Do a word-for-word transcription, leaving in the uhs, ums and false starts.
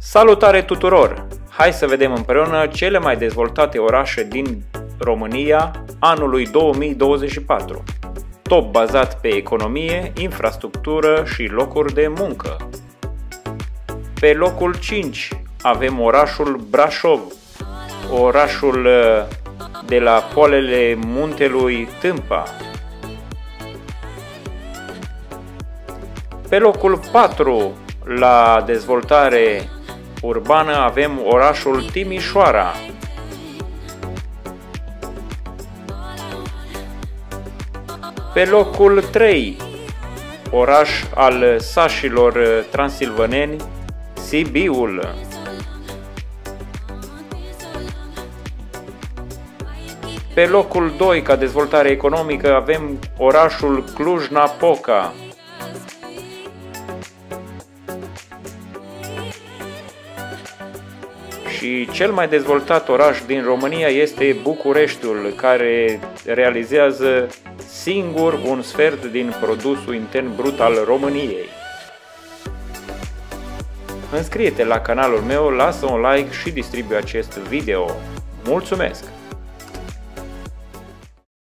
Salutare tuturor! Hai să vedem împreună cele mai dezvoltate orașe din România anului două mii douăzeci și patru. Top bazat pe economie, infrastructură și locuri de muncă. Pe locul cinci avem orașul Brașov, orașul de la poalele muntelui Tâmpa. Pe locul patru la dezvoltare urbană avem orașul Timișoara. Pe locul trei, oraș al sașilor transilvaneni, Sibiul. Pe locul doi, ca dezvoltare economică, avem orașul Cluj-Napoca. Și cel mai dezvoltat oraș din România este Bucureștiul, care realizează singur un sfert din produsul intern brut al României. Înscrie-te la canalul meu, lasă un like și distribuie acest video. Mulțumesc!